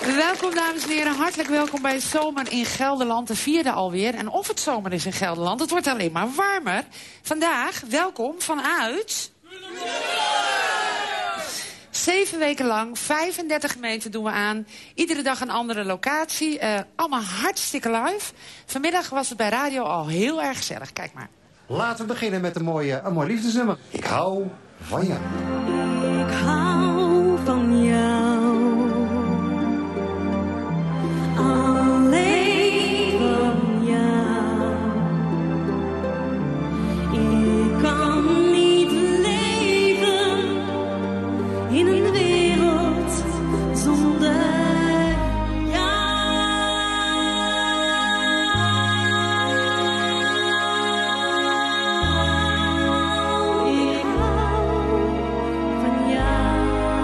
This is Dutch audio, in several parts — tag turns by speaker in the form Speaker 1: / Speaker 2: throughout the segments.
Speaker 1: Welkom, dames en heren. Hartelijk welkom bij Zomer in Gelderland, de 4e alweer. En of het zomer is in Gelderland, het wordt alleen maar warmer. Vandaag, welkom vanuit... 7 weken lang, 35 gemeenten doen we aan. Iedere dag een andere locatie. Allemaal hartstikke live. Vanmiddag was het bij radio al heel erg gezellig. Kijk maar.
Speaker 2: Laten we beginnen met een mooi liefdesnummer. Ik hou van jou.
Speaker 3: Ik hou van jou. Alleen van jou. Ik kan niet leven in een wereld zonder jou. Ik hou van jou.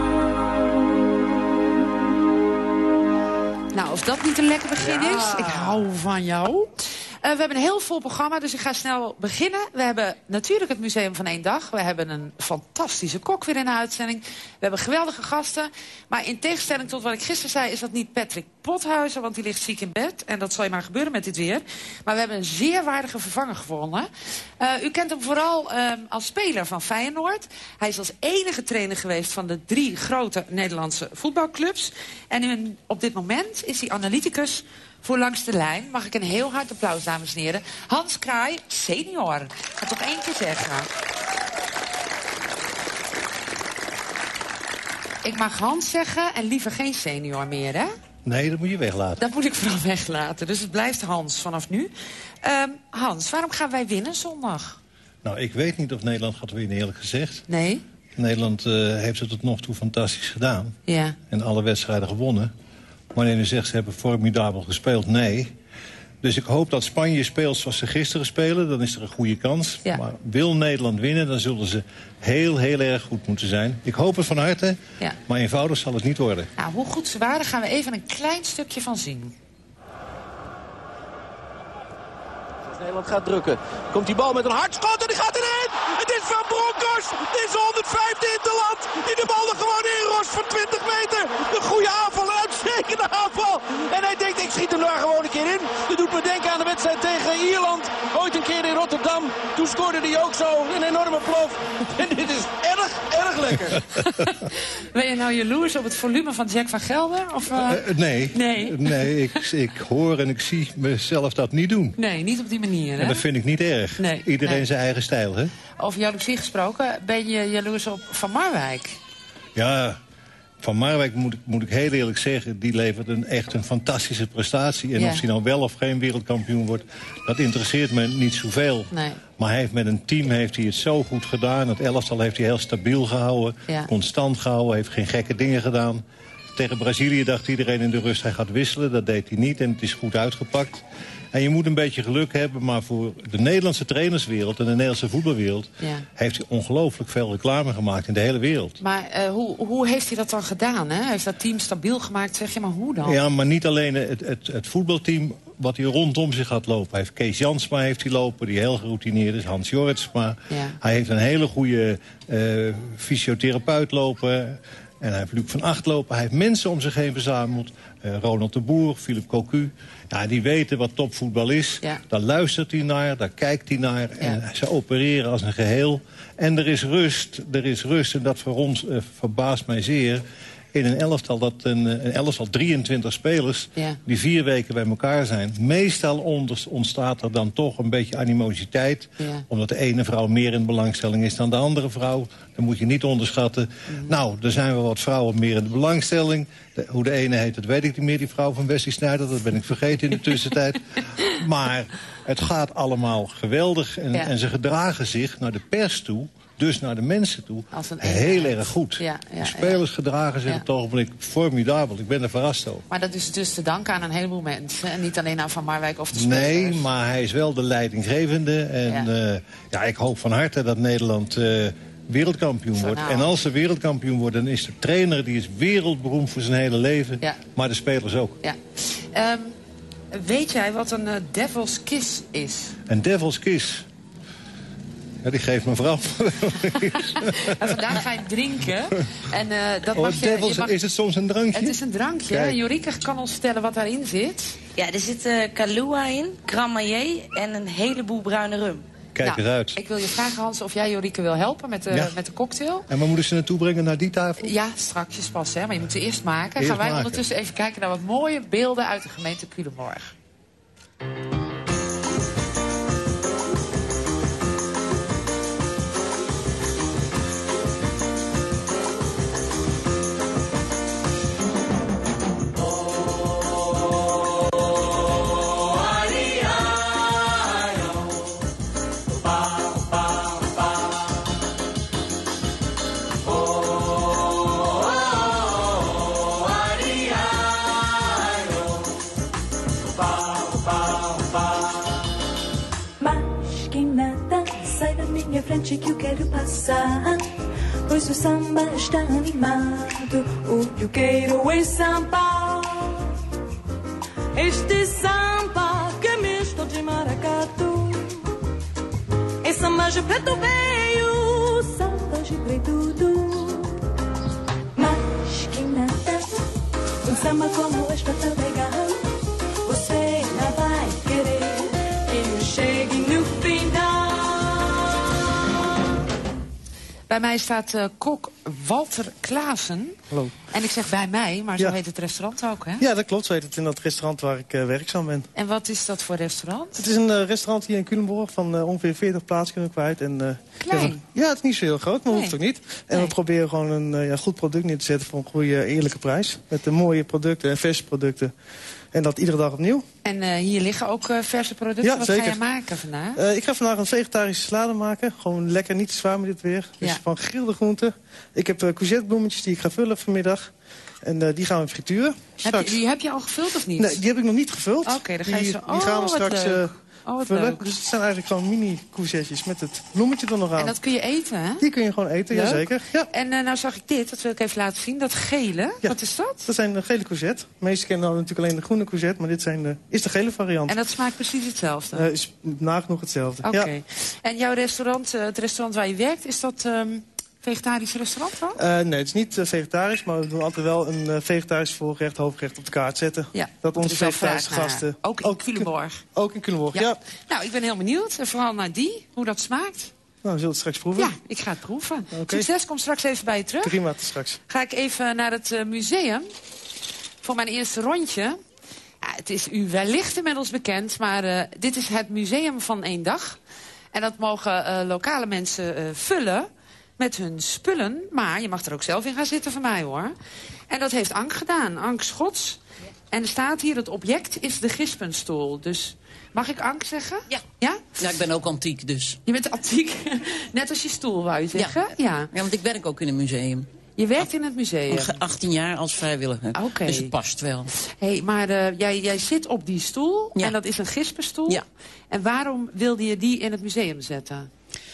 Speaker 1: Nou, of dat niet een lekker begin is. Ik hou van jou. We hebben een heel vol programma, dus ik ga snel beginnen. We hebben natuurlijk het Museum van 1 Dag. We hebben een fantastische kok weer in de uitzending. We hebben geweldige gasten. Maar in tegenstelling tot wat ik gisteren zei... is dat niet Patrick Pothuizen, want die ligt ziek in bed. En dat zal je maar gebeuren met dit weer. Maar we hebben een zeer waardige vervanger gevonden. U kent hem vooral als speler van Feyenoord. Hij is als enige trainer geweest van de 3 grote Nederlandse voetbalclubs. En nu, op dit moment is hij analyticus voor Langs de Lijn. Mag ik een heel hard applaus, dames en heren. Hans Kraai, senior. Ik ga toch 1 keer zeggen. Ik mag Hans zeggen en liever geen senior meer, hè?
Speaker 4: Nee, dat moet je weglaten.
Speaker 1: Dat moet ik vooral weglaten. Dus het blijft Hans vanaf nu. Hans, waarom gaan wij winnen zondag?
Speaker 4: Nou, ik weet niet of Nederland gaat winnen, eerlijk gezegd.
Speaker 1: Nee?
Speaker 4: Nederland heeft het tot nog toe fantastisch gedaan.
Speaker 1: Ja.
Speaker 4: En alle wedstrijden gewonnen. Wanneer u zegt ze hebben formidabel gespeeld, nee. Dus ik hoop dat Spanje speelt zoals ze gisteren spelen. Dan is er een goede kans.
Speaker 1: Ja.
Speaker 4: Maar wil Nederland winnen, dan zullen ze heel erg goed moeten zijn. Ik hoop het van harte,
Speaker 1: Ja.
Speaker 4: maar eenvoudig zal het niet worden.
Speaker 1: Nou, hoe goed ze waren, gaan we even een klein stukje van zien.
Speaker 5: Nederland gaat drukken. Komt die bal met een hardschot en die gaat erin. Het is Van Bronckhorst. Dit is de 105e in het land. Die de bal er gewoon inrost van 20 meter. Een goede aanval, een uitstekende aanval. En hij denkt, ik schiet hem daar gewoon een keer in. Dat doet me denken aan de wedstrijd tegen Ierland. Ooit een keer in Rotterdam. Toen scoorde hij ook zo een enorme plof. En dit is erg lekker.
Speaker 1: Ben je nou jaloers op het volume van Jack van Gelder? Of,
Speaker 4: Nee, ik hoor en ik zie mezelf dat niet doen.
Speaker 1: Nee, niet op die manier, hè?
Speaker 4: En dat vind ik niet erg.
Speaker 1: Nee,
Speaker 4: Iedereen
Speaker 1: nee.
Speaker 4: zijn eigen stijl, hè?
Speaker 1: Over jaloezie gesproken, ben je jaloers op Van Marwijk?
Speaker 4: Ja, Van Marwijk moet ik heel eerlijk zeggen... die levert echt een fantastische prestatie. En
Speaker 1: Ja.
Speaker 4: of hij nou wel of geen wereldkampioen wordt... dat interesseert me niet zoveel.
Speaker 1: Nee.
Speaker 4: Maar hij heeft met een team heeft hij het zo goed gedaan. Het elftal heeft hij heel stabiel gehouden.
Speaker 1: Ja.
Speaker 4: Constant gehouden, heeft geen gekke dingen gedaan. Tegen Brazilië dacht iedereen in de rust hij gaat wisselen. Dat deed hij niet en het is goed uitgepakt. En je moet een beetje geluk hebben, maar voor de Nederlandse trainerswereld... en de Nederlandse voetbalwereld...
Speaker 1: Ja.
Speaker 4: heeft hij ongelooflijk veel reclame gemaakt in de hele wereld.
Speaker 1: Maar hoe heeft hij dat dan gedaan, hè? Hij heeft dat team stabiel gemaakt, zeg je, maar hoe dan?
Speaker 4: Ja, maar niet alleen het voetbalteam wat hij rondom zich gaat lopen. Hij heeft Kees Jansma heeft hij lopen, die heel geroutineerd is. Hans Jorritsma.
Speaker 1: Ja.
Speaker 4: Hij heeft een hele goede fysiotherapeut lopen... En hij heeft Luc van Acht lopen. Hij heeft mensen om zich heen verzameld. Ronald de Boer, Philippe Cocu. Ja, die weten wat topvoetbal is.
Speaker 1: Ja.
Speaker 4: Daar luistert hij naar, daar kijkt hij naar.
Speaker 1: Ja.
Speaker 4: En ze opereren als een geheel. En er is rust. En dat verbaast mij zeer. In een elftal, een elftal 23 spelers...
Speaker 1: Ja.
Speaker 4: die 4 weken bij elkaar zijn. Meestal ontstaat er dan toch een beetje animositeit.
Speaker 1: Ja.
Speaker 4: Omdat de ene vrouw meer in belangstelling is dan de andere vrouw. Dat moet je niet onderschatten. Nou, er zijn wel wat vrouwen meer in de belangstelling. Hoe de ene heet, dat weet ik niet meer. Die vrouw van Wesley Sneijder, dat ben ik vergeten in de tussentijd. Maar het gaat allemaal geweldig. En ze gedragen zich naar de pers toe... dus naar de mensen toe,
Speaker 1: Als een
Speaker 4: heel
Speaker 1: eenheid.
Speaker 4: erg goed.
Speaker 1: Ja,
Speaker 4: de spelers gedragen zich op het ogenblik formidabel. Ik ben er verrast over.
Speaker 1: Maar dat is dus te danken aan een heleboel mensen. En niet alleen aan Van Marwijk of de spelers.
Speaker 4: Nee, maar hij is wel de leidinggevende. En ik hoop van harte dat Nederland wereldkampioen wordt.
Speaker 1: Nou.
Speaker 4: En als ze wereldkampioen worden, dan is de trainer... die is wereldberoemd voor zijn hele leven.
Speaker 1: Ja.
Speaker 4: Maar de spelers ook.
Speaker 1: Ja. Weet jij wat een devil's kiss is?
Speaker 4: Een devil's kiss. Ja, die geeft mijn vrouw.
Speaker 1: En vandaag ga je drinken. En, dat mag
Speaker 4: Devils, is het soms een drankje?
Speaker 1: Het is een drankje.
Speaker 4: Kijk.
Speaker 1: Jorike kan ons vertellen wat daarin zit.
Speaker 6: Ja, er zit Kahlua in, Grand Marnier en een heleboel bruine rum.
Speaker 4: Kijk eruit.
Speaker 1: Ik wil je vragen, Hans, of jij Jorike wil helpen met de cocktail.
Speaker 4: En waar moeten ze naartoe brengen, naar die tafel?
Speaker 1: Ja, strakjes pas, hè. Maar je moet ze eerst maken.
Speaker 4: Eerst
Speaker 1: Gaan wij
Speaker 4: maken.
Speaker 1: ondertussen even kijken naar wat mooie beelden uit de gemeente Culemborg.
Speaker 3: Minha frente que eu quero passar, pois o samba está animado, o que eu quero é samba. Este samba que é misto de maracatu, é samba de preto veio, samba de preto, mas que nada, um samba como este é tão legal, você não vai querer que eu chegue no final.
Speaker 1: Bij mij staat kok Walter Klaassen.
Speaker 7: Hallo.
Speaker 1: En ik zeg bij mij, maar zo heet het restaurant ook, hè?
Speaker 7: Ja, dat klopt. Zo heet het in dat restaurant waar ik werkzaam ben.
Speaker 1: En wat is dat voor restaurant?
Speaker 7: Het is een restaurant hier in Culemborg van ongeveer 40 plaatsen kwijt. En,
Speaker 1: Klein?
Speaker 7: Ja, het is niet zo heel groot, maar hoeft ook niet. En
Speaker 1: Nee.
Speaker 7: we proberen gewoon een goed product neer te zetten voor een goede, eerlijke prijs. Met de mooie producten en verse producten. En dat iedere dag opnieuw.
Speaker 1: En hier liggen ook verse producten.
Speaker 7: Ja,
Speaker 1: wat
Speaker 7: zeker.
Speaker 1: ga je maken vandaag?
Speaker 7: Ik ga vandaag een vegetarische salade maken. Gewoon lekker, niet te zwaar met dit weer. Dus
Speaker 1: Ja.
Speaker 7: van gegrilde groenten. Ik heb courgettebloemetjes die ik ga vullen vanmiddag. En die gaan we frituren. Straks.
Speaker 1: Die heb je al gevuld of niet?
Speaker 7: Nee, die heb ik nog niet gevuld.
Speaker 1: Oké, dan ga je
Speaker 7: die,
Speaker 1: zo...
Speaker 7: die gaan we
Speaker 1: wat
Speaker 7: straks
Speaker 1: leuk. Wat
Speaker 7: vullen.
Speaker 1: leuk.
Speaker 7: Dus het zijn eigenlijk gewoon mini courgettes met het bloemetje er nog aan.
Speaker 1: En dat kun je eten, hè?
Speaker 7: Die kun je gewoon eten,
Speaker 1: Leuk.
Speaker 7: jazeker. Ja.
Speaker 1: En nou zag ik dit, dat wil ik even laten zien. Dat gele,
Speaker 7: Ja.
Speaker 1: wat is dat?
Speaker 7: Dat zijn de gele courgette. De meesten kennen dan natuurlijk alleen de groene courgette, maar dit is de gele variant.
Speaker 1: En dat smaakt precies hetzelfde?
Speaker 7: Is nagenoeg hetzelfde.
Speaker 1: Oké.
Speaker 7: Ja.
Speaker 1: En jouw restaurant, het restaurant waar je werkt, is dat vegetarisch restaurant dan?
Speaker 7: Nee, het is niet vegetarisch, maar we doen altijd wel een vegetarisch voorgerecht, hoofdgerecht op de kaart zetten.
Speaker 1: Ja,
Speaker 7: Dat onze
Speaker 1: er is wel
Speaker 7: vegetarische
Speaker 1: vraag naar.
Speaker 7: gasten...
Speaker 1: Ook in Culemborg.
Speaker 7: Ook in Culemborg, ja.
Speaker 1: Nou, ik ben heel benieuwd. En vooral naar hoe dat smaakt.
Speaker 7: Nou, we zullen het straks proeven.
Speaker 1: Ja, ik ga het proeven.
Speaker 7: Oké.
Speaker 1: Succes, kom straks even bij je terug.
Speaker 7: Prima, tot straks.
Speaker 1: Ga ik even naar het museum voor mijn eerste rondje. Ja, het is u wellicht inmiddels bekend, maar dit is het museum van één dag. En dat mogen lokale mensen vullen met hun spullen. Maar je mag er ook zelf in gaan zitten van mij, hoor. En dat heeft Ank gedaan, Ank Schots. En er staat hier, het object is de gispenstoel. Dus mag ik Ank zeggen?
Speaker 8: Ja.
Speaker 1: Ja?
Speaker 8: Ja, ik ben ook antiek dus.
Speaker 1: Je bent antiek, net als je stoel, wou je zeggen? Ja.
Speaker 8: Ja, want ik werk ook in een museum.
Speaker 1: Je werkt in het museum.
Speaker 8: 18 jaar als vrijwilliger.
Speaker 1: Oké.
Speaker 8: Dus het past wel.
Speaker 1: Hey, maar jij zit op die stoel
Speaker 8: Ja.
Speaker 1: en dat is een gispenstoel.
Speaker 8: Ja.
Speaker 1: En waarom wilde je die in het museum zetten?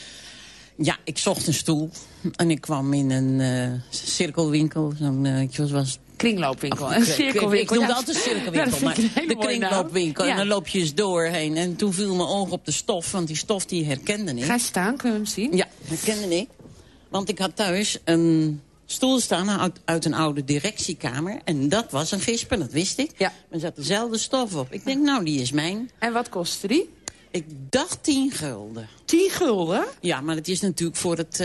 Speaker 8: Ja, ik zocht een stoel. En ik kwam in een cirkelwinkel. Zo'n, wat was het?
Speaker 1: Kringloopwinkel, een cirkelwinkel.
Speaker 8: Ik noemde
Speaker 1: Ja,
Speaker 8: altijd
Speaker 1: dat
Speaker 8: cirkelwinkel,
Speaker 1: vind
Speaker 8: maar
Speaker 1: ik een hele
Speaker 8: de
Speaker 1: mooie naam.
Speaker 8: kringloopwinkel.
Speaker 1: Ja.
Speaker 8: En dan loop je eens doorheen. En toen viel mijn oog op de stof, want die stof die herkende ik.
Speaker 1: Ga je staan, kunnen we hem zien?
Speaker 8: Ja, herkende ik. Want ik had thuis een stoel staan uit een oude directiekamer. En dat was een gispen, dat wist ik.
Speaker 1: Ja.
Speaker 8: Er zat dezelfde stof op. Ik denk, nou, die is mijn.
Speaker 1: En wat kostte die?
Speaker 8: Ik dacht 10 gulden.
Speaker 1: 10 gulden?
Speaker 8: Ja, maar het is natuurlijk voor het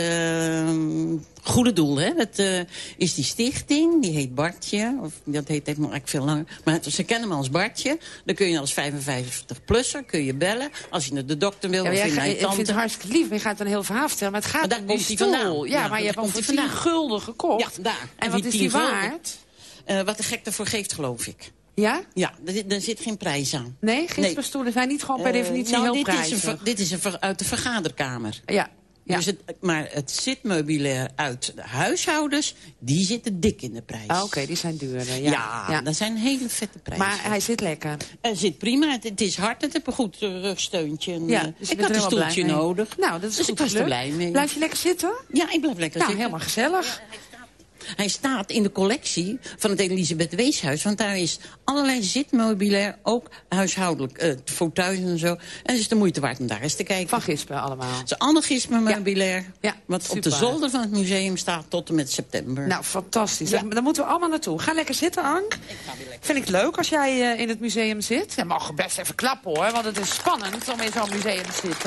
Speaker 8: goede doel. Hè? Dat is die stichting, die heet Bartje. Of, dat heet eigenlijk veel langer. Maar ze kennen me als Bartje. Dan kun je als 55-plusser kun je bellen. Als je naar de dokter wil,
Speaker 1: Ja,
Speaker 8: of
Speaker 1: jij
Speaker 8: je naar je
Speaker 1: ik vind
Speaker 8: tante.
Speaker 1: het hartstikke lief, maar je gaat een heel verhaal vertellen. Maar het gaat
Speaker 8: Maar daar
Speaker 1: om die
Speaker 8: komt die
Speaker 1: stoel.
Speaker 8: vandaan.
Speaker 1: Ja,
Speaker 8: Ja,
Speaker 1: maar je hebt
Speaker 8: daar
Speaker 1: hem voor
Speaker 8: komt die
Speaker 1: 10
Speaker 8: vandaan.
Speaker 1: gulden gekocht.
Speaker 8: Ja, daar.
Speaker 1: En wat
Speaker 8: die
Speaker 1: is die
Speaker 8: 10 gulden,
Speaker 1: waard?
Speaker 8: wat de gek ervoor geeft, geloof ik.
Speaker 1: Ja?
Speaker 8: Ja, daar zit geen prijs aan.
Speaker 1: Nee, gispenstoelen zijn niet gewoon per definitie
Speaker 8: Nou,
Speaker 1: heel
Speaker 8: dit
Speaker 1: prijzig.
Speaker 8: dit is uit de vergaderkamer.
Speaker 1: Ja. Ja.
Speaker 8: Dus maar het zitmeubilair uit de huishoudens, die zitten dik in de prijs.
Speaker 1: Ah, oké, die zijn duurder. Ja.
Speaker 8: Ja, dat zijn hele vette prijzen.
Speaker 1: Maar hij zit lekker.
Speaker 8: Het zit prima, het is hard, het heeft een goed rugsteuntje. En,
Speaker 1: Ja, dus je
Speaker 8: ik
Speaker 1: bent
Speaker 8: had
Speaker 1: er
Speaker 8: een
Speaker 1: helemaal
Speaker 8: stoeltje
Speaker 1: blij mee.
Speaker 8: nodig.
Speaker 1: Nou, dat is
Speaker 8: dus
Speaker 1: goed
Speaker 8: ik was er
Speaker 1: gelukt.
Speaker 8: blij mee.
Speaker 1: Blijf je lekker zitten?
Speaker 8: Ja, ik blijf lekker
Speaker 1: Nou,
Speaker 8: zitten.
Speaker 1: helemaal gezellig.
Speaker 8: Hij staat in de collectie van het Elisabeth Weeshuis. Want daar is allerlei zitmeubilair, ook huishoudelijk, fauteuils en zo. En het is de moeite waard om daar eens te kijken.
Speaker 1: Van Gispen allemaal.
Speaker 8: Het is allemaal Gispen-meubilair.
Speaker 1: Ja,
Speaker 8: wat
Speaker 1: super.
Speaker 8: op de zolder van het museum staat tot en met september.
Speaker 1: Nou, fantastisch.
Speaker 8: Ja.
Speaker 1: Daar moeten we allemaal naartoe. Ga lekker zitten, Ann. Vind ik leuk als jij in het museum zit. Je mag best even klappen, hoor. Want het is spannend om in zo'n museum te zitten.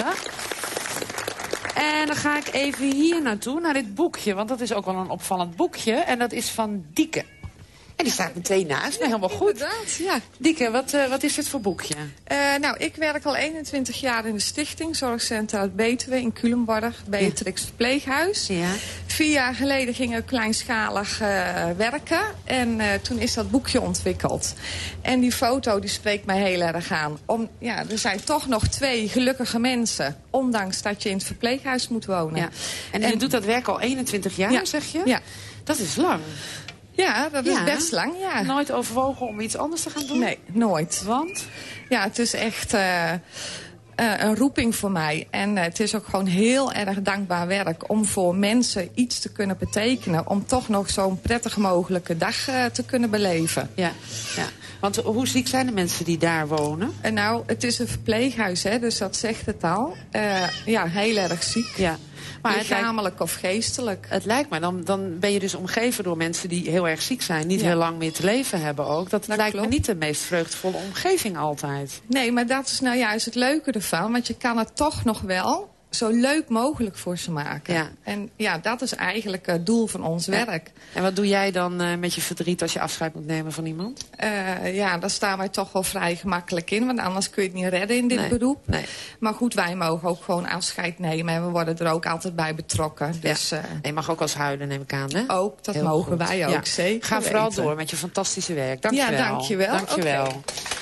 Speaker 1: En dan ga ik even hier naartoe, naar dit boekje. Want dat is ook wel een opvallend boekje. En dat is van Dieke. En die staat meteen naast me, helemaal goed.
Speaker 9: Inderdaad, ja.
Speaker 1: Dieke, wat is dit voor boekje?
Speaker 9: Nou, ik werk al 21 jaar in de stichting Zorgcentra uit Betuwe in Culemborg, Beatrix Verpleeghuis.
Speaker 1: Ja.
Speaker 9: 4 jaar geleden gingen we kleinschalig werken en toen is dat boekje ontwikkeld. En die foto die spreekt mij heel erg aan. Er zijn toch nog 2 gelukkige mensen, ondanks dat je in het verpleeghuis moet wonen.
Speaker 1: Ja. En je doet dat werk al 21 jaar, zeg je?
Speaker 9: Ja.
Speaker 1: Dat is lang.
Speaker 9: Ja, dat is best lang, ja.
Speaker 1: Nooit overwogen om iets anders te gaan doen?
Speaker 9: Nee, nooit.
Speaker 1: Want?
Speaker 9: Ja, het is echt een roeping voor mij. En het is ook gewoon heel erg dankbaar werk om voor mensen iets te kunnen betekenen. Om toch nog zo'n prettig mogelijke dag te kunnen beleven.
Speaker 1: Ja. Want hoe ziek zijn de mensen die daar wonen?
Speaker 9: Nou, het is een verpleeghuis, hè, dus dat zegt het al. Heel erg ziek.
Speaker 1: Ja. Maar
Speaker 9: lichamelijk of geestelijk.
Speaker 1: Het lijkt me, dan ben je dus omgeven door mensen die heel erg ziek zijn. Niet heel lang meer te leven hebben ook. Dat lijkt me niet de meest vreugdevolle omgeving altijd.
Speaker 9: Nee, maar dat is nou juist het leuke ervan. Want je kan het toch nog wel zo leuk mogelijk voor ze maken.
Speaker 1: Ja.
Speaker 9: En ja, dat is eigenlijk het doel van ons werk.
Speaker 1: En wat doe jij dan met je verdriet als je afscheid moet nemen van iemand?
Speaker 9: Daar staan wij toch wel vrij gemakkelijk in. Want anders kun je het niet redden in dit beroep.
Speaker 1: Nee.
Speaker 9: Maar goed, wij mogen ook gewoon afscheid nemen. En we worden er ook altijd bij betrokken. Dus,
Speaker 1: je mag ook als huilen, neem ik aan, hè?
Speaker 9: Ook, dat
Speaker 1: heel
Speaker 9: mogen
Speaker 1: goed.
Speaker 9: wij ook zeker.
Speaker 1: Ga vooral
Speaker 9: weten.
Speaker 1: door met je fantastische werk. Dank je wel.
Speaker 9: Ja, dankjewel.
Speaker 1: Dankjewel.
Speaker 9: Okay.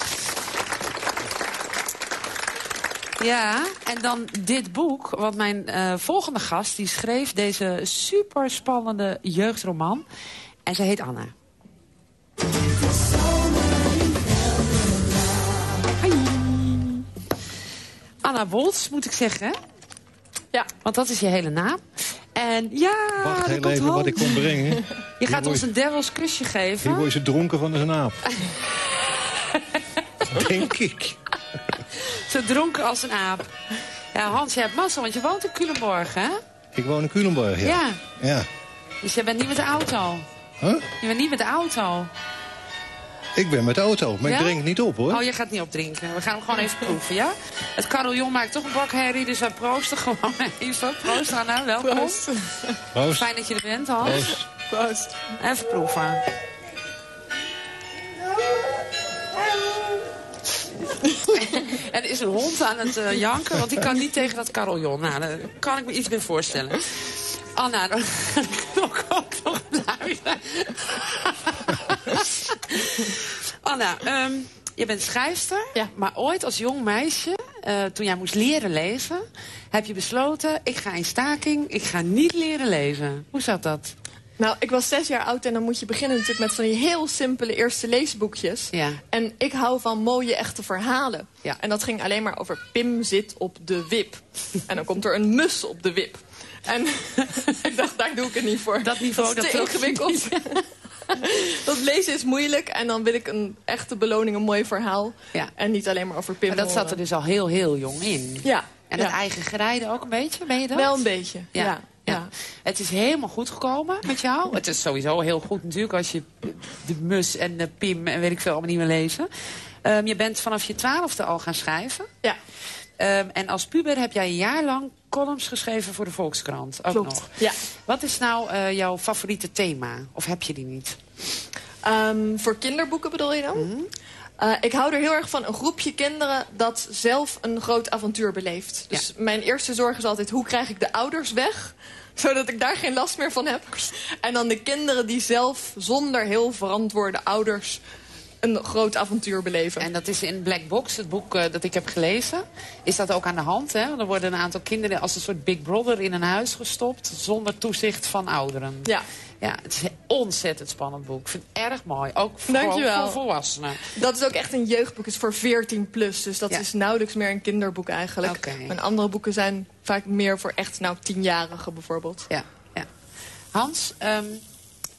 Speaker 1: Ja, en dan dit boek, want mijn volgende gast die schreef deze superspannende jeugdroman. En ze heet Anna. Hi. Anna Woltz, moet ik zeggen.
Speaker 9: Ja.
Speaker 1: Want dat is je hele naam. En ja,
Speaker 4: wacht heel even wat ik kon brengen.
Speaker 1: Je gaat ons een devils kusje geven.
Speaker 4: Hier word je dronken van een aap. Denk ik.
Speaker 1: Zo dronken als een aap. Ja, Hans, je hebt massa, want je woont in Culemborg, hè?
Speaker 4: Ik woon in Culemborg, ja.
Speaker 1: Dus jij bent niet met de auto?
Speaker 4: Huh?
Speaker 1: Je bent niet met de auto?
Speaker 4: Ik ben met de auto, maar ik drink niet op, hoor.
Speaker 1: Oh, je gaat niet opdrinken. We gaan hem gewoon even proeven, ja? Het carillon maakt toch een bak herrie, dus wij proosten gewoon even. Proost, Anna, welkom.
Speaker 4: Proost.
Speaker 1: Fijn dat je er bent, Hans.
Speaker 4: Proost.
Speaker 9: Proost.
Speaker 1: Even proeven. En er is een hond aan het janken, want die kan niet tegen dat carillon. Nou, daar kan ik me iets meer voorstellen. Anna, dan kan ik ook nog blijven. Anna, je bent schrijfster, maar ooit als jong meisje, toen jij moest leren lezen, heb je besloten, ik ga in staking, ik ga niet leren lezen. Hoe zat dat?
Speaker 10: Nou, ik was 6 jaar oud en dan moet je beginnen natuurlijk met van die heel simpele eerste leesboekjes. Ja. En ik hou van mooie echte verhalen. Ja. En dat ging alleen maar over Pim zit op de wip. En dan komt er een mus op de wip. En ik dacht, daar doe ik het niet voor.
Speaker 1: Dat niveau,
Speaker 10: dat is te ingewikkeld. Dat lezen is moeilijk en dan wil ik een echte beloning, een mooi verhaal. Ja. En niet alleen maar over Pim.
Speaker 1: Maar dat zat er dus al heel, heel jong in.
Speaker 10: Ja.
Speaker 1: En dat eigen gerijden ook een beetje, ben je dat?
Speaker 10: Wel een beetje, ja.
Speaker 1: Het is helemaal goed gekomen met jou. Het is sowieso heel goed natuurlijk als je de mus en de Pim en weet ik veel allemaal niet meer lezen. Je bent vanaf je 12e al gaan schrijven.
Speaker 10: Ja.
Speaker 1: En als puber heb jij een jaar lang columns geschreven voor de Volkskrant. Ook
Speaker 10: klopt,
Speaker 1: nog.
Speaker 10: ja.
Speaker 1: Wat is nou jouw favoriete thema? Of heb je die niet?
Speaker 10: Voor kinderboeken bedoel je dan? Ik hou er heel erg van een groepje kinderen dat zelf een groot avontuur beleeft. Dus mijn eerste zorg is altijd, hoe krijg ik de ouders weg? Zodat ik daar geen last meer van heb. En dan de kinderen die zelf zonder heel verantwoorde ouders een groot avontuur beleven.
Speaker 1: En dat is in Black Box, het boek dat ik heb gelezen. Is dat ook aan de hand, hè? Er worden een aantal kinderen als een soort Big Brother in een huis gestopt zonder toezicht van ouderen.
Speaker 10: Ja.
Speaker 1: Ja, het is een ontzettend spannend boek. Ik vind het erg mooi. Ook
Speaker 10: voor
Speaker 1: volwassenen.
Speaker 10: Dat is ook echt een jeugdboek. Het is voor 14 plus. Dus dat is nauwelijks meer een kinderboek eigenlijk. Okay. En andere boeken zijn vaak meer voor echt 10-jarigen bijvoorbeeld.
Speaker 1: Ja. Hans,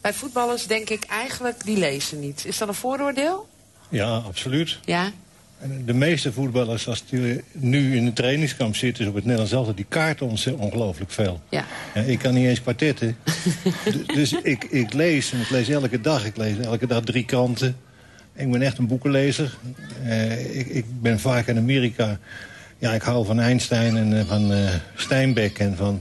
Speaker 1: Bij voetballers denk ik eigenlijk, die lezen niet. Is dat een vooroordeel?
Speaker 4: Ja, absoluut.
Speaker 1: Ja?
Speaker 4: De meeste voetballers, als die nu in de trainingskamp zitten op het Nederlands elftal, die kaarten ons ongelooflijk veel.
Speaker 1: Ja.
Speaker 4: Ja, ik kan niet eens kwartetten. Dus ik lees, en ik lees elke dag. Ik lees elke dag 3 kranten. Ik ben echt een boekenlezer. Ik ben vaak in Amerika. Ja, ik hou van Einstein en van Steinbeck en van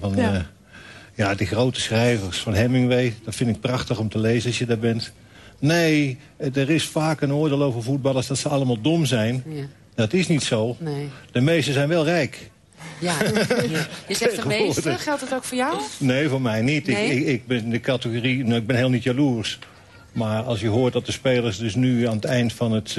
Speaker 4: die grote schrijvers, van Hemingway. Dat vind ik prachtig om te lezen als je daar bent. Nee, er is vaak een oordeel over voetballers dat ze allemaal dom zijn. Ja. Dat is niet zo. Nee. De meesten zijn wel rijk.
Speaker 1: Ja. Je zegt de meeste, geldt het ook voor jou?
Speaker 4: Nee, voor mij niet. Nee? Ik ben in de categorie, ik ben heel niet jaloers. Maar als je hoort dat de spelers dus nu aan het eind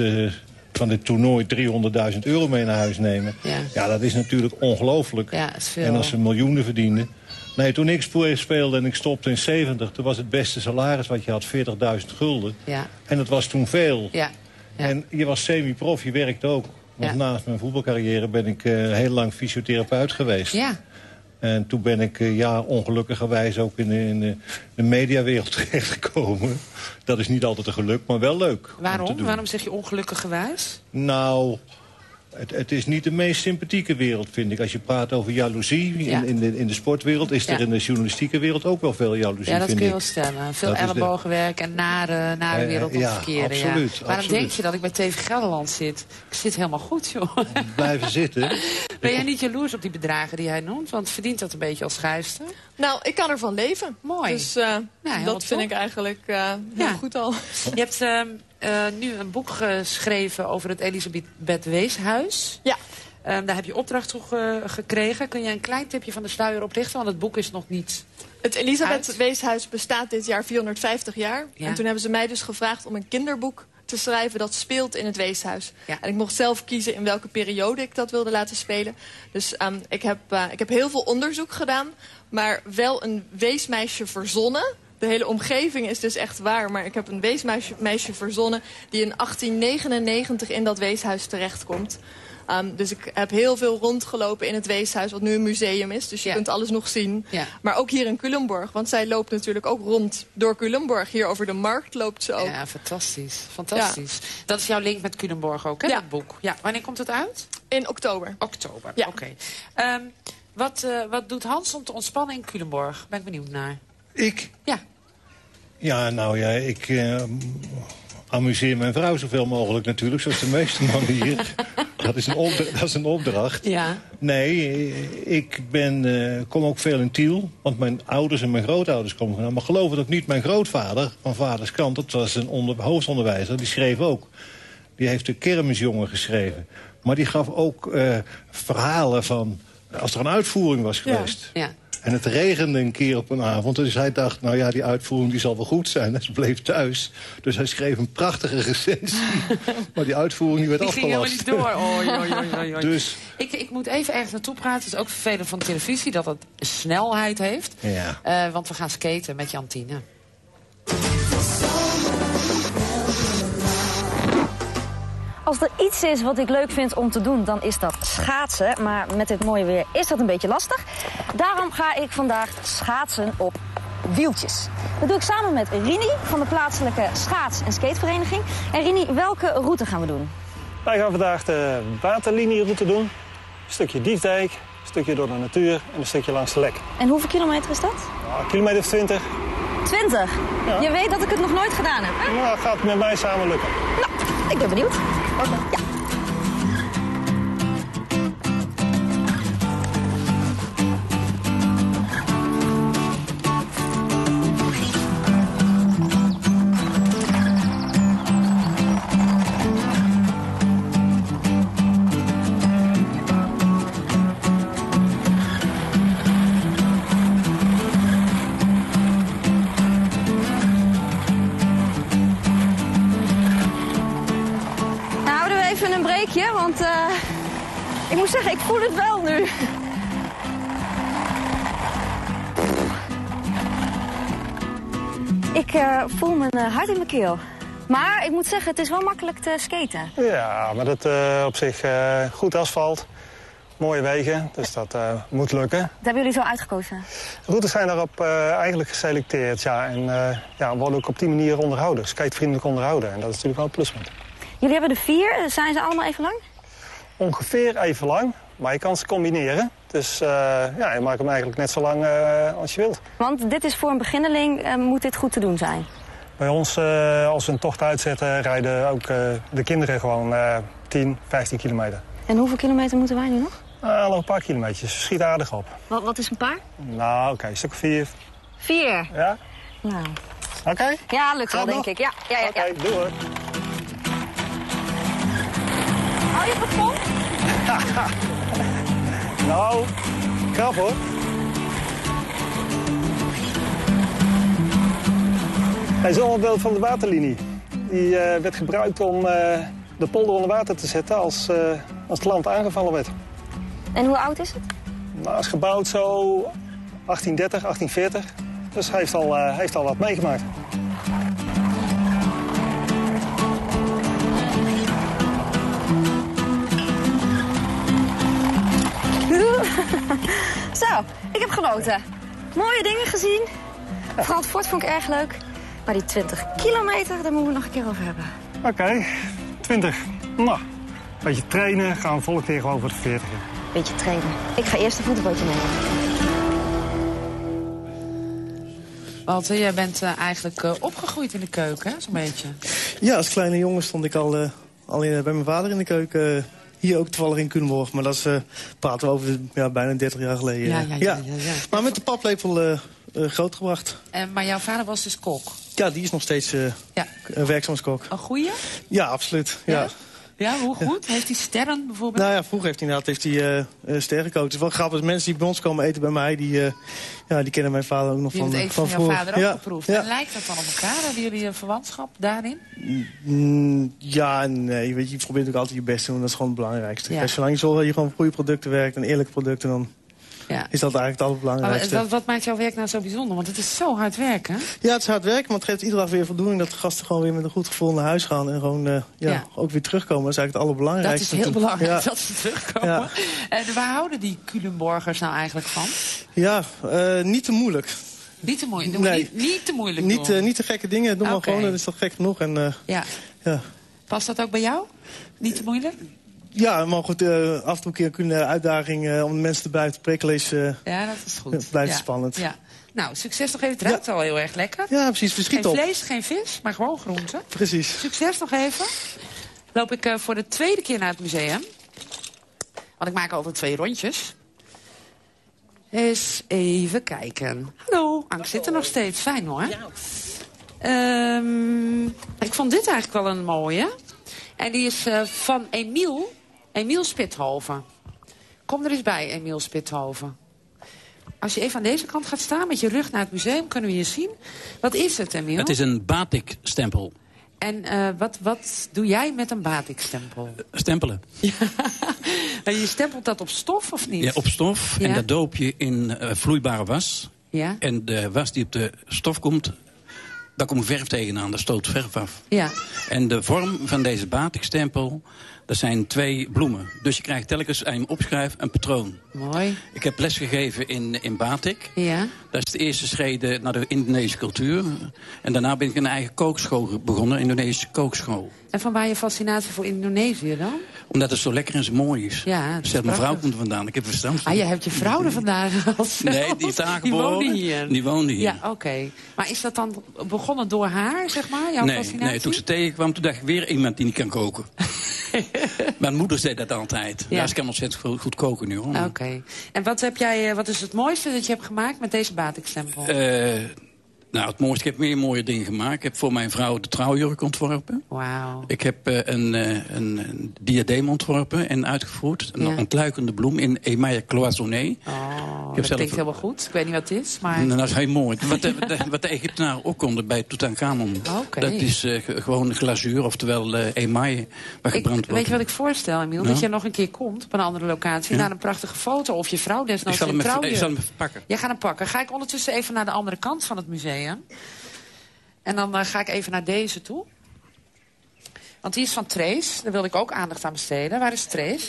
Speaker 4: van dit toernooi €300.000 mee naar huis nemen. Ja, dat is natuurlijk ongelooflijk.
Speaker 1: Ja, is veel.
Speaker 4: En als ze miljoenen verdienen. Nee, toen ik speelde en ik stopte in 70... toen was het beste salaris wat je had $40.000.
Speaker 1: Ja.
Speaker 4: En dat was toen veel.
Speaker 1: Ja. Ja.
Speaker 4: En je was semi-prof, je werkte ook. Want naast mijn voetbalcarrière ben ik heel lang fysiotherapeut geweest. Ja. En toen ben ik ongelukkigerwijs ook in de mediawereld terechtgekomen. Dat is niet altijd een geluk, maar wel leuk.
Speaker 1: Waarom? Waarom zeg je ongelukkigerwijs?
Speaker 4: Nou, het is niet de meest sympathieke wereld, vind ik. Als je praat over jaloezie in de sportwereld, is er in de journalistieke wereld ook wel veel jaloezie.
Speaker 1: Ja, dat kun je wel stellen. Veel ellebogenwerk en nare wereld op verkeerde.
Speaker 4: Absoluut,
Speaker 1: Waarom
Speaker 4: absoluut.
Speaker 1: denk je dat ik bij TV Gelderland zit? Ik zit helemaal goed, joh.
Speaker 4: Blijven zitten.
Speaker 1: Ben jij niet jaloers op die bedragen die hij noemt? Want verdient dat een beetje als schrijfster?
Speaker 10: Nou, ik kan ervan leven.
Speaker 1: Mooi.
Speaker 10: Dus dat vind ik eigenlijk heel goed al.
Speaker 1: Je hebt nu een boek geschreven over het Elisabeth Weeshuis.
Speaker 10: Ja.
Speaker 1: Daar heb je opdracht toe gekregen. Kun je een klein tipje van de sluier oplichten? Want het boek is nog niet
Speaker 10: Het Elisabeth Weeshuis bestaat dit jaar 450 jaar. Ja. En toen hebben ze mij dus gevraagd om een kinderboek te schrijven dat speelt in het weeshuis. Ja. En ik mocht zelf kiezen in welke periode ik dat wilde laten spelen. Dus ik heb heel veel onderzoek gedaan, maar wel een weesmeisje verzonnen. De hele omgeving is dus echt waar, maar ik heb een weesmeisje verzonnen die in 1899 in dat weeshuis terechtkomt. Dus ik heb heel veel rondgelopen in het weeshuis, wat nu een museum is. Dus je kunt alles nog zien. Ja. Maar ook hier in Culemborg, want zij loopt natuurlijk ook rond door Culemborg. Hier over de markt loopt ze ook.
Speaker 1: Ja, fantastisch. Fantastisch. Ja. Dat is jouw link met Culemborg ook, hè, dat boek? Ja. Wanneer komt het uit?
Speaker 10: In oktober.
Speaker 1: Oktober, oké. Wat doet Hans om te ontspannen in Culemborg? Ben ik benieuwd naar.
Speaker 4: Ik?
Speaker 1: Ja.
Speaker 4: Ja, nou ja, ik amuseer mijn vrouw zoveel mogelijk natuurlijk, zoals de meeste mannen hier. Dat is een opdracht. Ja. Nee, ik kom ook veel in Tiel, want mijn ouders en mijn grootouders komen vandaan. Maar geloof het ook niet, mijn grootvader van vaders kant, dat was een hoofdonderwijzer, die schreef ook. Die heeft de Kermisjongen geschreven. Maar die gaf ook verhalen van als er een uitvoering was geweest. Ja. En het regende een keer op een avond. Dus hij dacht, nou ja, die uitvoering die zal wel goed zijn. En ze bleef thuis. Dus hij schreef een prachtige recensie. Maar die uitvoering die werd afgelast.
Speaker 1: Die ging helemaal niet door. Oei.
Speaker 4: Dus
Speaker 1: ik moet even ergens naartoe praten. Het is ook vervelend van televisie dat het snelheid heeft. Ja. Want we gaan skaten met Jantine.
Speaker 11: Als er iets is wat ik leuk vind om te doen, dan is dat schaatsen. Maar met dit mooie weer is dat een beetje lastig. Daarom ga ik vandaag schaatsen op wieltjes. Dat doe ik samen met Rini van de plaatselijke schaats- en skatevereniging. En Rini, welke route gaan we doen?
Speaker 12: Wij gaan vandaag de waterlinieroute doen. Een stukje Diefdijk, een stukje door de natuur en een stukje langs de Lek.
Speaker 11: En hoeveel kilometer is dat?
Speaker 12: Kilometer 20.
Speaker 11: 20? Ja. Je weet dat ik het nog nooit gedaan heb, hè?
Speaker 12: Nou, gaat met mij samen lukken.
Speaker 11: Nou, ik ben benieuwd. Ja. Want ik moet zeggen, ik voel het wel nu. Ik voel mijn hart in mijn keel. Maar ik moet zeggen, het is wel makkelijk te skaten.
Speaker 12: Ja, maar dat op zich goed asfalt. mooie wegen, dus dat moet lukken.
Speaker 11: Dat hebben jullie zo uitgekozen?
Speaker 12: De routes zijn daarop eigenlijk geselecteerd, ja. En worden ook op die manier onderhouden, skatevriendelijk onderhouden. En dat is natuurlijk wel een pluspunt.
Speaker 11: Jullie hebben er 4, zijn ze allemaal even lang?
Speaker 12: Ongeveer even lang, maar je kan ze combineren. Dus je maakt hem eigenlijk net zo lang als je wilt.
Speaker 11: Want dit is voor een beginneling, moet dit goed te doen zijn?
Speaker 12: Bij ons, als we een tocht uitzetten, rijden ook de kinderen gewoon 10, 15 kilometer.
Speaker 11: En hoeveel kilometer moeten wij nu nog?
Speaker 12: Nog een paar kilometers. Schiet aardig op.
Speaker 11: Wat is een paar?
Speaker 12: Nou, oké, een stuk 4.
Speaker 11: 4?
Speaker 12: Ja?
Speaker 11: Nou.
Speaker 12: Oké?
Speaker 11: Ja, lukt wel, denk ik. Ja.
Speaker 12: Oké, doe hoor.
Speaker 11: Hou je het vol?
Speaker 12: Nou, krap hoor. Hij is een beeld van de waterlinie. Die werd gebruikt om de polder onder water te zetten als het land aangevallen werd.
Speaker 11: En hoe oud is het?
Speaker 12: Nou, het is gebouwd zo 1830, 1840. Dus hij heeft al wat meegemaakt.
Speaker 11: Zo, ik heb genoten. Mooie dingen gezien. Vooral het fort vond ik erg leuk. Maar die 20 kilometer, daar moeten we nog een keer over hebben.
Speaker 12: Oké, 20. Nou, een beetje trainen, gaan we volgende keer gewoon voor de 40.
Speaker 11: Beetje trainen. Ik ga eerst een voetenbootje nemen.
Speaker 1: Walter, jij bent eigenlijk opgegroeid in de keuken, hè? Zo'n beetje.
Speaker 7: Ja, als kleine jongen stond ik al bij mijn vader in de keuken. Hier ook toevallig in Culemborg, maar dat praten we over bijna 30 jaar geleden. Ja. Maar met de paplepel grootgebracht.
Speaker 1: Maar jouw vader was dus kok?
Speaker 7: Ja, die is nog steeds werkzaam als kok.
Speaker 1: Een goeie?
Speaker 7: Ja, absoluut. Ja.
Speaker 1: Ja, hoe goed? Heeft hij sterren bijvoorbeeld?
Speaker 7: Nou ja, vroeger heeft hij sterrencoach. Het is wel grappig, mensen die bij ons komen eten bij mij, die kennen mijn vader ook nog
Speaker 1: van
Speaker 7: vroeger.
Speaker 1: Die heeft het eten van jouw vader ook geproefd. Ja. En lijkt dat dan op elkaar? Hebben jullie een verwantschap daarin?
Speaker 7: Ja, nee. Weet je probeert natuurlijk altijd je best te doen. Dat is gewoon het belangrijkste. Ja. Zolang je zorgt dat je gewoon goede producten werkt en eerlijke producten, dan is dat eigenlijk het allerbelangrijkste.
Speaker 1: Maar wat maakt jouw werk nou zo bijzonder? Want het is zo hard werken.
Speaker 7: Ja, het is hard werken, maar het geeft iedere dag weer voldoening dat de gasten gewoon weer met een goed gevoel naar huis gaan en gewoon ook weer terugkomen. Dat is eigenlijk het allerbelangrijkste.
Speaker 1: Dat is heel belangrijk dat ze terugkomen. Ja. Waar houden die Culemborgers nou eigenlijk van?
Speaker 7: Ja, niet te moeilijk.
Speaker 1: Niet te moeilijk? Nee. Niet te moeilijk doen?
Speaker 7: Niet te gekke dingen. Doe maar gewoon, dat is toch gek genoeg. En,
Speaker 1: ja. Past dat ook bij jou? Niet te moeilijk?
Speaker 7: Ja, maar goed, af en toe een uitdaging om de mensen te blijven prikkelen is...
Speaker 1: ja, dat is goed.
Speaker 7: Blijft spannend.
Speaker 1: Ja. Nou, succes nog even. Het ruikt al heel erg lekker.
Speaker 7: Ja, precies. Verschiet
Speaker 1: geen
Speaker 7: op.
Speaker 1: Vlees, geen vis, maar gewoon groenten.
Speaker 7: Precies.
Speaker 1: Succes nog even. Loop ik voor de tweede keer naar het museum. Want ik maak altijd 2 rondjes. Eens even kijken. Hallo, Ank zit er nog steeds. Fijn hoor. Ik vond dit eigenlijk wel een mooie. En die is van Emiel Spithoven. Kom er eens bij, Emiel Spithoven. Als je even aan deze kant gaat staan met je rug naar het museum, kunnen we je zien. Wat is het, Emiel?
Speaker 13: Het is een batik-stempel.
Speaker 1: En wat doe jij met een batik-stempel?
Speaker 13: Stempelen.
Speaker 1: Je stempelt dat op stof of niet?
Speaker 13: Ja, op stof. Ja. En dat doop je in vloeibare was.
Speaker 1: Ja.
Speaker 13: En de was die op de stof komt, daar komt verf tegenaan. Daar stoot verf af.
Speaker 1: Ja.
Speaker 13: En de vorm van deze batikstempel, dat zijn 2 bloemen. Dus je krijgt telkens, als je hem opschrijft, een patroon.
Speaker 1: Mooi.
Speaker 13: Ik heb lesgegeven in batik.
Speaker 1: Ja.
Speaker 13: Dat is de eerste schrede naar de Indonesische cultuur. En daarna ben ik een eigen kookschool begonnen, Indonesische kookschool.
Speaker 1: En van waar je fascinatie voor Indonesië dan?
Speaker 13: Omdat het zo lekker en zo mooi is.
Speaker 1: Ja,
Speaker 13: zegt mijn vrouw komt er vandaan, ik heb verstand van.
Speaker 1: Je hebt je vrouw er vandaan gehaald?
Speaker 13: Nee, die is aangeboren.
Speaker 1: Die woonde hier?
Speaker 13: Ja,
Speaker 1: oké. Maar is dat dan begonnen door haar, zeg maar, jouw fascinatie?
Speaker 13: Nee, toen ze tegenkwam, toen dacht ik weer iemand die niet kan koken. Mijn moeder zei dat altijd. Ja, ze kan ontzettend goed koken nu, hoor.
Speaker 1: Oké. En wat is het mooiste dat je hebt gemaakt met deze batikstempel?
Speaker 13: Nou, het mooiste, ik heb meer mooie dingen gemaakt. Ik heb voor mijn vrouw de trouwjurk ontworpen.
Speaker 1: Wauw.
Speaker 13: Ik heb een diadeem ontworpen en uitgevoerd. Een ontluikende bloem in emaille cloisonné.
Speaker 1: Oh, dat klinkt helemaal goed. Ik weet niet wat het is, maar...
Speaker 13: Nou, dat is heel mooi. Wat de Egyptenaren ook konden bij Tutankhamon.
Speaker 1: Okay.
Speaker 13: Dat is gewoon glazuur, oftewel emaille, waar gebrand wordt.
Speaker 1: Weet je wat ik voorstel, Emiel? Dat je nog een keer komt op een andere locatie... naar een prachtige foto of je vrouw desnoods in trouwjurk.
Speaker 13: Ik zal hem even pakken.
Speaker 1: Jij gaat hem pakken. Ga ik ondertussen even naar de andere kant van het museum. En dan ga ik even naar deze toe. Want die is van Trace. Daar wilde ik ook aandacht aan besteden. Waar is Trace? Hé,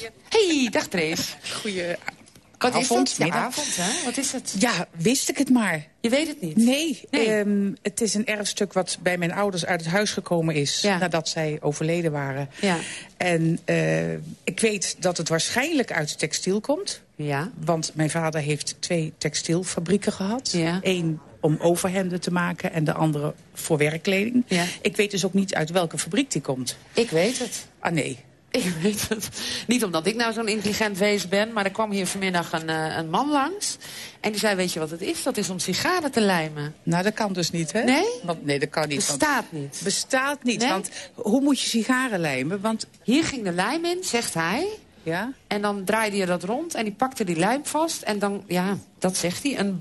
Speaker 1: Hey, dag Trace.
Speaker 14: Goeie
Speaker 1: Wat
Speaker 14: avond,
Speaker 1: is dat?
Speaker 14: middag.
Speaker 1: Avond, hè? Wat is het?
Speaker 14: Ja, wist ik het maar.
Speaker 1: Je weet het niet?
Speaker 14: Nee. Het is een erfstuk wat bij mijn ouders uit het huis gekomen is... nadat zij overleden waren.
Speaker 1: Ja.
Speaker 14: En ik weet dat het waarschijnlijk uit textiel komt.
Speaker 1: Ja.
Speaker 14: Want mijn vader heeft 2 textielfabrieken gehad.
Speaker 1: Ja.
Speaker 14: 1 om overhemden te maken en de andere voor werkkleding.
Speaker 1: Ja.
Speaker 14: Ik weet dus ook niet uit welke fabriek die komt.
Speaker 1: Ik weet het.
Speaker 14: Ah, nee.
Speaker 1: Ik weet het. Niet omdat ik nou zo'n intelligent wezen ben... maar er kwam hier vanmiddag een man langs. En die zei, weet je wat het is? Dat is om sigaren te lijmen.
Speaker 14: Nou, dat kan dus niet, hè?
Speaker 1: Nee?
Speaker 14: Nee, dat kan niet.
Speaker 1: Bestaat niet.
Speaker 14: Bestaat niet,
Speaker 1: Nee?
Speaker 14: want hoe moet je sigaren lijmen? Want
Speaker 1: hier ging de lijm in, zegt hij.
Speaker 14: Ja?
Speaker 1: En dan draaide je dat rond en die pakte die lijm vast. En dan, ja, dat zegt hij, een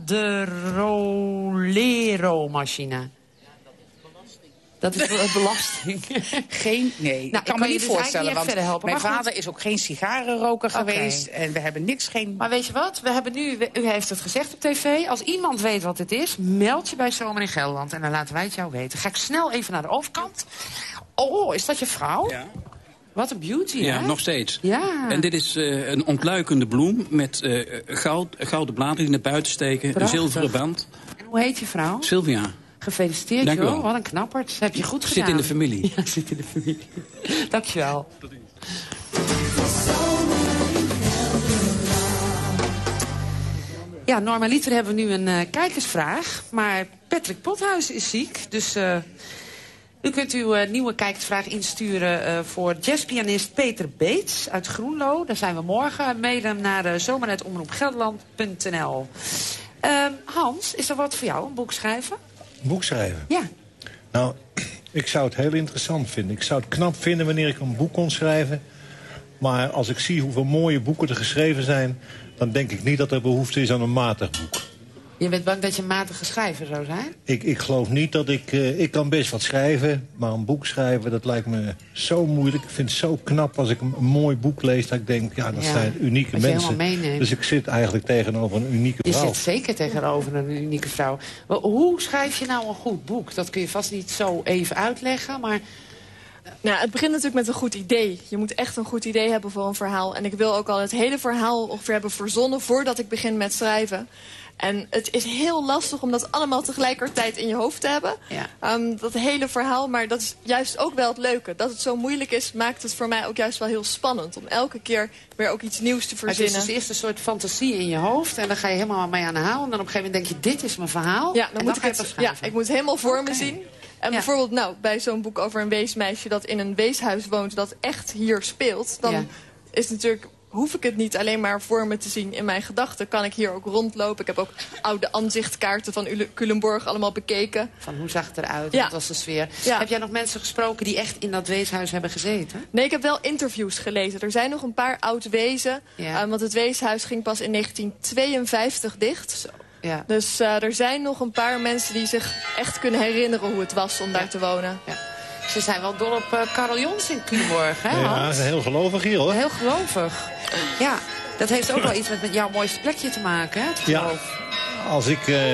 Speaker 1: banderolero-machine. Dat is belasting.
Speaker 14: Nee,
Speaker 1: Nou,
Speaker 14: ik kan me niet
Speaker 1: dus
Speaker 14: voorstellen,
Speaker 1: eigenlijk niet
Speaker 14: want
Speaker 1: helpen.
Speaker 14: mijn
Speaker 1: Maar goed.
Speaker 14: vader is ook geen sigarenroker geweest. En we hebben niks,
Speaker 1: Maar weet je wat? We hebben nu, u heeft het gezegd op tv. Als iemand weet wat het is, meld je bij Zomer in Gelderland. En dan laten wij het jou weten. Ga ik snel even naar de overkant. Oh, is dat je vrouw?
Speaker 13: Ja.
Speaker 1: Wat een beauty,
Speaker 13: Ja,
Speaker 1: hè?
Speaker 13: nog steeds.
Speaker 1: Ja.
Speaker 13: En dit is een ontluikende bloem met gouden bladeren die naar buiten steken.
Speaker 1: Prachtig.
Speaker 13: Een zilveren band.
Speaker 1: En hoe heet je vrouw?
Speaker 13: Sylvia.
Speaker 1: Gefeliciteerd,
Speaker 13: Dank u
Speaker 1: joh.
Speaker 13: wel.
Speaker 1: Wat een knappert. Dat heb je goed gedaan.
Speaker 13: Zit in de familie.
Speaker 1: Ja, zit in de familie. Dank je wel. Ja, normaliter hebben we nu een kijkersvraag. Maar Patrick Pothuis is ziek. Dus u kunt uw nieuwe kijkersvraag insturen voor jazzpianist Peter Beets uit Groenlo. Daar zijn we morgen. Mail hem naar zomernetomroepgelderland.nl. Hans, is er wat voor jou, een boek schrijven?
Speaker 4: Een boek schrijven?
Speaker 1: Ja.
Speaker 4: Nou, ik zou het heel interessant vinden. Ik zou het knap vinden wanneer ik een boek kon schrijven. Maar als ik zie hoeveel mooie boeken er geschreven zijn... dan denk ik niet dat er behoefte is aan een matig boek.
Speaker 1: Je bent bang dat je een matige schrijver zou zijn?
Speaker 4: Ik geloof niet dat ik kan best wat schrijven, maar een boek schrijven, dat lijkt me zo moeilijk. Ik vind het zo knap als ik een mooi boek lees, dat ik denk, ja, dat zijn unieke mensen. Dus ik zit eigenlijk tegenover een unieke vrouw.
Speaker 1: Je zit zeker tegenover een unieke vrouw. Maar hoe schrijf je nou een goed boek? Dat kun je vast niet zo even uitleggen, maar...
Speaker 10: Nou, het begint natuurlijk met een goed idee. Je moet echt een goed idee hebben voor een verhaal. En ik wil ook al het hele verhaal ongeveer hebben verzonnen voordat ik begin met schrijven. En het is heel lastig om dat allemaal tegelijkertijd in je hoofd te hebben.
Speaker 1: Ja.
Speaker 10: Dat hele verhaal, maar dat is juist ook wel het leuke. Dat het zo moeilijk is, maakt het voor mij ook juist wel heel spannend. Om elke keer weer ook iets nieuws te verzinnen.
Speaker 1: Het is dus eerst een soort fantasie in je hoofd. En dan ga je helemaal mee aan de haal. En dan op een gegeven moment denk je, dit is mijn verhaal.
Speaker 10: Ja, dan moet ik het schrijven. Ja, ik moet het helemaal voor me zien. En
Speaker 1: Ja.
Speaker 10: bijvoorbeeld bij zo'n boek over een weesmeisje dat in een weeshuis woont, dat echt hier speelt, dan is natuurlijk, hoef ik het niet alleen maar voor me te zien in mijn gedachten. Kan ik hier ook rondlopen. Ik heb ook oude aanzichtkaarten van Culemborg allemaal bekeken.
Speaker 1: Van hoe zag het eruit?
Speaker 10: Ja.
Speaker 1: Wat was de sfeer?
Speaker 10: Ja.
Speaker 1: Heb jij nog mensen gesproken die echt in dat weeshuis hebben gezeten?
Speaker 10: Nee, ik heb wel interviews gelezen. Er zijn nog een paar oud wezen.
Speaker 1: Ja.
Speaker 10: Want het weeshuis ging pas in 1952 dicht.
Speaker 1: Zo. Ja.
Speaker 10: Dus er zijn nog een paar mensen die zich echt kunnen herinneren hoe het was om daar te wonen.
Speaker 1: Ja. Ze zijn wel dol op Karel Jons in Culemborg, hè
Speaker 4: Ja,
Speaker 1: Hans?
Speaker 4: ze zijn heel gelovig hier, hoor.
Speaker 1: Heel gelovig. Ja, dat heeft ook wel iets met jouw mooiste plekje te maken, hè? Het geloof.
Speaker 4: Als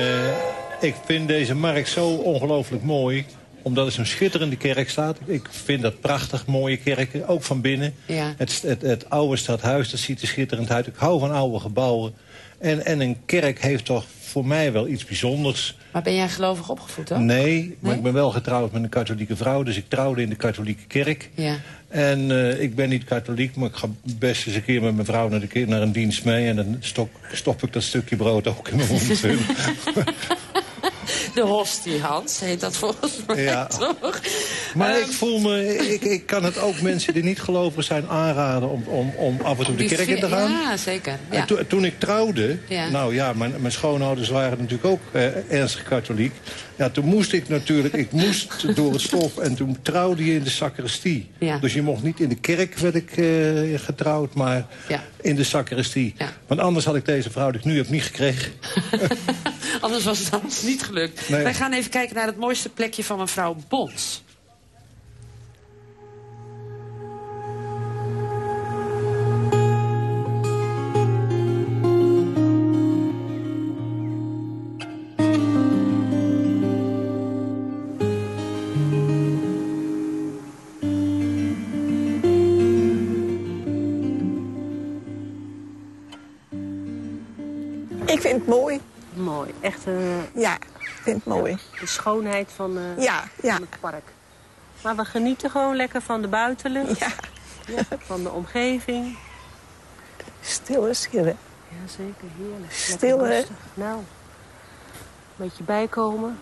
Speaker 4: ik vind deze markt zo ongelooflijk mooi, omdat het zo'n schitterende kerk staat. Ik vind dat prachtig, mooie kerken, ook van binnen.
Speaker 1: Ja.
Speaker 4: Het oude stadhuis, dat ziet er schitterend uit. Ik hou van oude gebouwen. En een kerk heeft toch voor mij wel iets bijzonders.
Speaker 1: Maar ben jij gelovig opgevoed, hoor?
Speaker 4: Nee, maar ik ben wel getrouwd met een katholieke vrouw. Dus ik trouwde in de katholieke kerk.
Speaker 1: Ja.
Speaker 4: En ik ben niet katholiek, maar ik ga best eens een keer met mijn vrouw naar een dienst mee. En dan stop ik dat stukje brood ook in mijn mond.
Speaker 1: De hostie, Hans, heet dat volgens mij,
Speaker 4: Ja.
Speaker 1: toch?
Speaker 4: Maar ik voel me, ik kan het ook mensen die niet gelovig zijn aanraden om af en toe de kerk in te gaan.
Speaker 1: Ja, zeker. Ja.
Speaker 4: En toen ik trouwde,
Speaker 1: Ja.
Speaker 4: nou ja, mijn schoonouders waren natuurlijk ook ernstig katholiek. Ja, toen moest ik natuurlijk, moest door het stof en toen trouwde je in de sacristie.
Speaker 1: Ja.
Speaker 4: Dus je mocht niet in de kerk, werd ik getrouwd, maar in de sacristie.
Speaker 1: Ja.
Speaker 4: Want anders had ik deze vrouw die ik nu heb niet gekregen.
Speaker 1: Anders was het anders niet gelukt.
Speaker 4: Nee.
Speaker 1: Wij gaan even kijken naar het mooiste plekje van mevrouw Bons.
Speaker 15: Ik vind het mooi.
Speaker 16: Mooi, echt
Speaker 15: ja, ik vind het mooi.
Speaker 16: De schoonheid van het park. Maar we genieten gewoon lekker van de buitenlucht. Ja. Van de omgeving.
Speaker 15: Stil is hier, hè?
Speaker 16: Ja, zeker. Heerlijk.
Speaker 15: Stil, hè?
Speaker 16: Nou, een beetje bijkomen.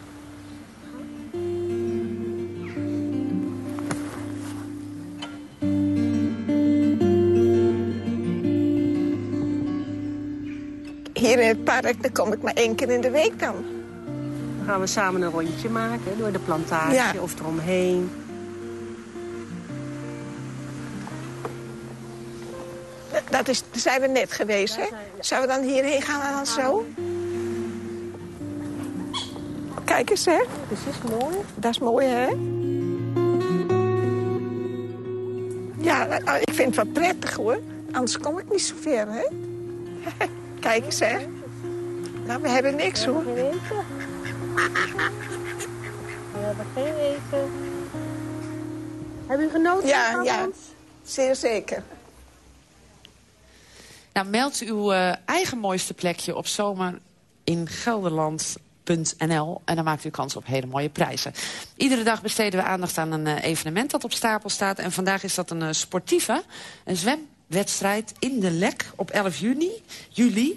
Speaker 15: Hier in het park, daar kom ik maar 1 keer in de week dan.
Speaker 16: Dan gaan we samen een rondje maken, door de plantage of eromheen.
Speaker 15: Daar zijn we net geweest, hè? Zouden we dan hierheen gaan en dan zo? Kijk eens, hè?
Speaker 16: Dat is mooi.
Speaker 15: Dat is mooi, hè? Ja, ik vind het wel prettig, hoor. Anders kom ik niet zo ver, hè? Kijk eens, hè? Nou, we hebben niks, hoor.
Speaker 16: We hebben geen eten. Hebben u genoten?
Speaker 15: Ja, zeer zeker.
Speaker 1: Nou, meld uw eigen mooiste plekje op zomeringelderland.nl en dan maakt u kans op hele mooie prijzen. Iedere dag besteden we aandacht aan een evenement dat op stapel staat. En vandaag is dat een sportieve, een zwemwedstrijd in de Lek op 11 juli.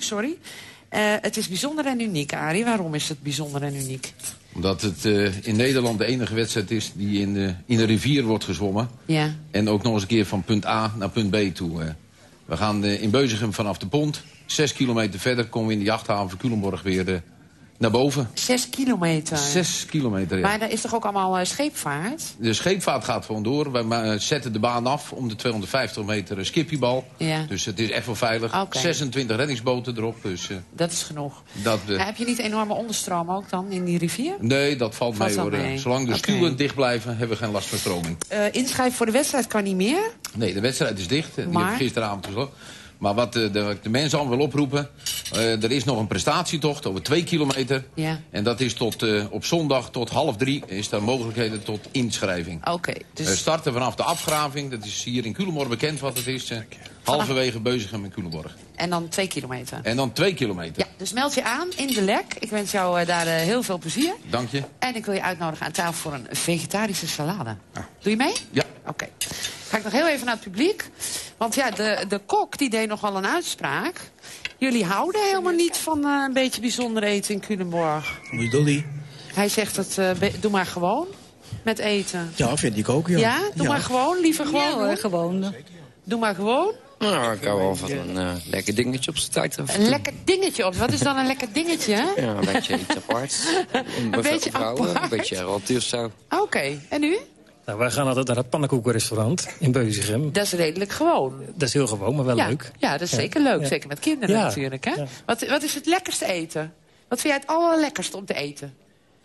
Speaker 1: Het is bijzonder en uniek, Arie. Waarom is het bijzonder en uniek?
Speaker 17: Omdat het in Nederland de enige wedstrijd is die in de rivier wordt gezwommen.
Speaker 1: Ja.
Speaker 17: En ook nog eens een keer van punt A naar punt B toe. We gaan in Beuzegem vanaf de pont. 6 kilometer verder komen we in de jachthaven van Culemborg weer naar boven.
Speaker 1: 6 kilometer?
Speaker 17: 6 kilometer, ja.
Speaker 1: Maar daar is toch ook allemaal scheepvaart?
Speaker 17: De scheepvaart gaat gewoon door. Wij zetten de baan af om de 250 meter skippiebal.
Speaker 1: Ja.
Speaker 17: Dus het is echt wel veilig.
Speaker 1: Okay.
Speaker 17: 26 reddingsboten erop. Dus,
Speaker 1: dat is genoeg.
Speaker 17: Dat,
Speaker 1: heb je niet enorme onderstroom ook dan in die rivier?
Speaker 17: Nee, dat valt mee, hoor. Zolang de stuwen dicht blijven, hebben we geen last van stroming.
Speaker 1: Inschrijven voor de wedstrijd kan niet meer?
Speaker 17: Nee, de wedstrijd is dicht. Die heb ik gisteravond gesloten. Maar wat de mensen allemaal wil oproepen... er is nog een prestatietocht over 2 kilometer.
Speaker 1: Ja.
Speaker 17: En dat is op zondag tot 2:30 is er mogelijkheden tot inschrijving.
Speaker 1: Oké. Dus...
Speaker 17: We starten vanaf de afgraving. Dat is hier in Culemborg bekend wat het is. Halverwege Beuzegem en Culemborg.
Speaker 1: En dan 2 kilometer?
Speaker 17: En dan 2 kilometer.
Speaker 1: Ja, dus meld je aan in de Lek. Ik wens jou daar heel veel plezier.
Speaker 17: Dank je.
Speaker 1: En ik wil je uitnodigen aan tafel voor een vegetarische salade. Doe je mee?
Speaker 17: Ja.
Speaker 1: Oké. Ga ik nog heel even naar het publiek. Want ja, de kok die deed nogal een uitspraak. Jullie houden helemaal niet van een beetje bijzonder eten in Culemborg.
Speaker 18: Hoe bedoel je?
Speaker 1: Hij zegt dat, doe maar gewoon met eten.
Speaker 18: Ja, vind ik ook, ja.
Speaker 1: Ja? Doe maar gewoon, liever gewoon.
Speaker 16: Ja, gewoon.
Speaker 1: Doe maar gewoon.
Speaker 19: Nou, ik hou wel van een lekker dingetje op zijn tijd.
Speaker 1: Een lekker dingetje op. Wat is dan een lekker dingetje?
Speaker 19: Ja, een beetje iets apart.
Speaker 1: Een beetje apart?
Speaker 19: Een beetje relatief zo.
Speaker 1: Oké, en u?
Speaker 18: Nou, wij gaan altijd naar het pannenkoekenrestaurant in Beuzegem.
Speaker 1: Dat is redelijk gewoon.
Speaker 18: Dat is heel gewoon, maar wel leuk.
Speaker 1: Ja, dat is zeker leuk. Ja. Zeker met kinderen natuurlijk. Hè?
Speaker 18: Ja.
Speaker 1: Wat is het lekkerste eten? Wat vind jij het allerlekkerste om te eten?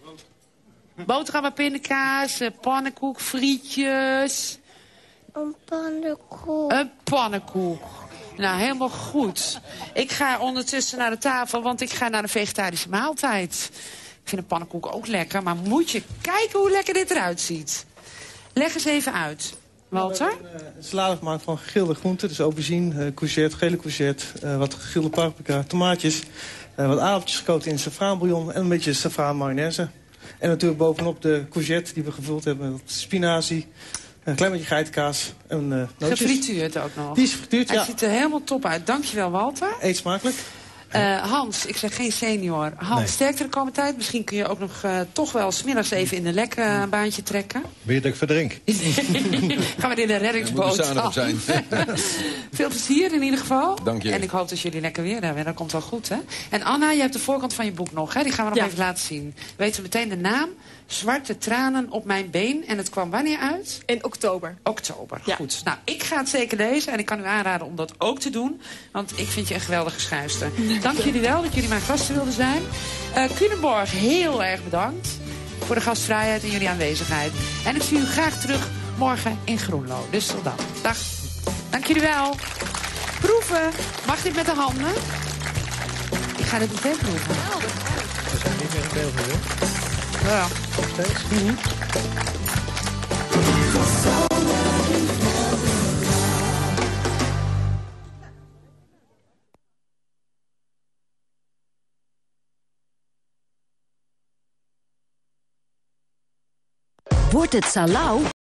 Speaker 1: Boterhammen, pindakaas, pannenkoek, frietjes.
Speaker 20: Een pannenkoek.
Speaker 1: Een pannenkoek. Nou, helemaal goed. Ik ga ondertussen naar de tafel, want ik ga naar een vegetarische maaltijd. Ik vind een pannenkoek ook lekker, maar moet je kijken hoe lekker dit eruit ziet. Leg eens even uit. Walter?
Speaker 7: We hebben een salade gemaakt van gegrilde groenten. Dus aubergine, courgette, gele courgette, wat gegrilde paprika, tomaatjes. Wat aardappeltjes gekoten in safraanbouillon en een beetje safraan mayonaise. En natuurlijk bovenop de courgette die we gevuld hebben met spinazie. Een klein beetje geitenkaas en nootjes.
Speaker 1: Gefrituurd ook nog.
Speaker 7: Die is gefrituurd, ja.
Speaker 1: Hij ziet er helemaal top uit. Dankjewel, Walter.
Speaker 7: Eet smakelijk.
Speaker 1: Hans, ik zeg geen senior. Hans,
Speaker 4: Nee.
Speaker 1: sterkte de komende tijd. Misschien kun je ook nog toch wel 's middags even in de Lek een baantje trekken.
Speaker 4: Wil je dat ik verdrink?
Speaker 1: Gaan we in de reddingsboot.
Speaker 17: Moet er zuinig op zijn.
Speaker 1: Veel plezier in ieder geval.
Speaker 17: Dank je.
Speaker 1: En ik hoop dat jullie lekker weer hebben. Dat komt wel goed, hè? En Anna, je hebt de voorkant van je boek nog, hè? Die gaan we nog even laten zien. Weet je meteen de naam? Zwarte tranen op mijn been. En het kwam wanneer uit?
Speaker 10: In oktober.
Speaker 1: Oktober, goed. Nou, ik ga het zeker lezen. En ik kan u aanraden om dat ook te doen. Want ik vind je een geweldige schrijfster. Dank jullie wel dat jullie mijn gasten wilden zijn. Culemborg, heel erg bedankt voor de gastvrijheid en jullie aanwezigheid. En ik zie u graag terug morgen in Groenlo. Dus tot dan. Dag. Dank jullie wel. Proeven. Mag dit met de handen? Ik ga dit meteen proeven.
Speaker 4: We zijn niet meer in beeld, hè?
Speaker 1: Ja.
Speaker 4: Nog steeds?
Speaker 21: Wordt het Salau?